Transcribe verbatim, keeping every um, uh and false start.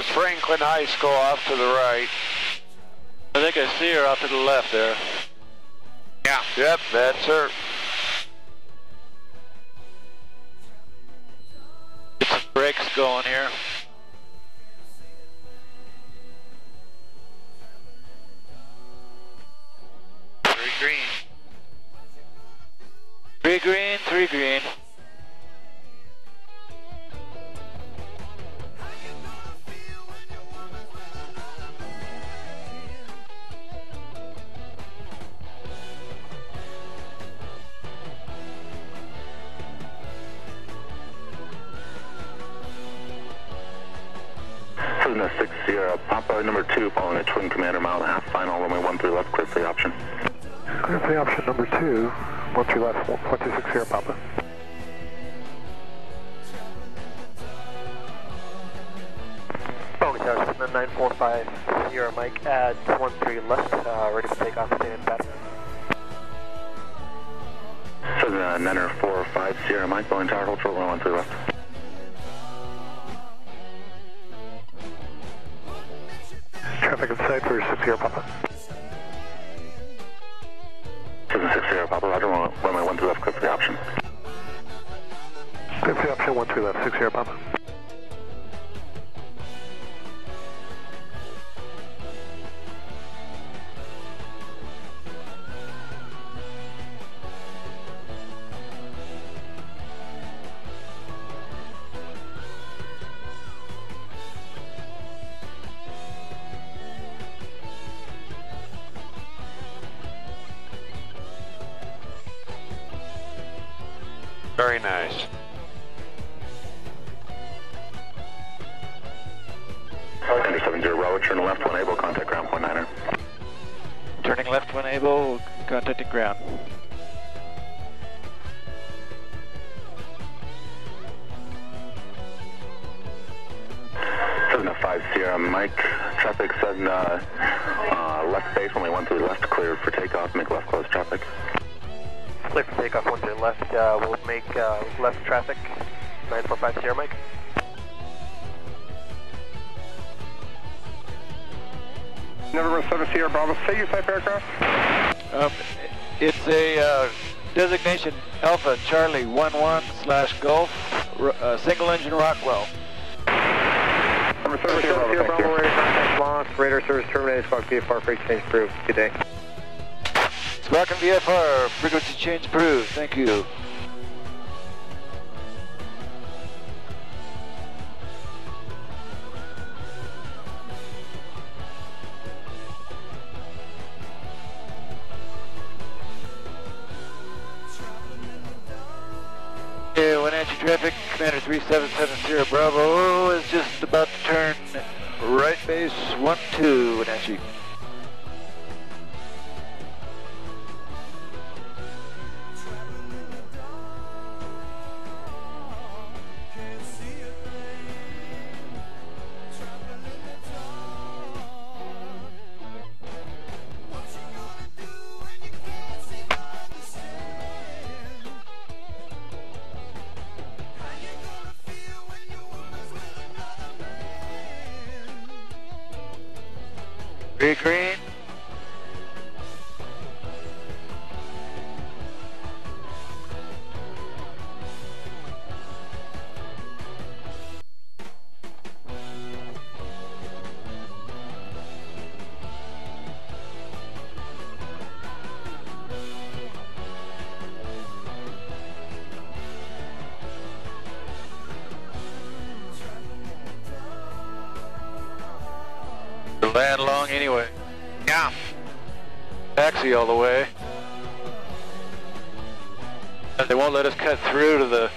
There's Franklin High School off to the right. I think I see her off to the left there. Yeah. Yep, that's her. Get some brakes going here. Three green. Three green, three green. Cessna six Sierra Papa number two, following a twin commander mile and a half, final runway one three left, clear for the option. Clear for the option number two, one three left, one two six Sierra Papa. Boeing Tower, Cessna nine four five Sierra Mike, add one three left, uh, ready for takeoff, stand in battery. Cessna nine four five Sierra Mike, Boeing Tower, hold short runway one three left. Traffic inside for six Sierra Papa. Cessna six Sierra Papa, roger, runway one three left, clear for the option. Clear for the option, one three left, six Sierra Papa. Very nice. Enter seven zero Bravo, turn left one able, contact ground point niner. Turning left when able, contacting ground. Cessna five Sierra Mike, traffic Cessna uh, left base, only one three left, clear for takeoff, make left close traffic. Clear for takeoff, one three left, uh, we'll make uh, left traffic, nine four five Sierra Mike. November seven Sierra Bravo, say your type aircraft? Um, it's a uh, designation Alpha Charlie one one slash Golf, uh, single engine Rockwell. Number seven Sierra Bravo, radar contact lost, radar service terminated, squawk V F R, freight change approved. Good day. Squawk and V F R, frequency change approved. Thank you. Okay, Wenatchee traffic, Commander three seven seven Sierra Bravo is just about to turn right base one two, Wenatchee. Three green. Land long anyway. Yeah. Taxi all the way. And they won't let us cut through to the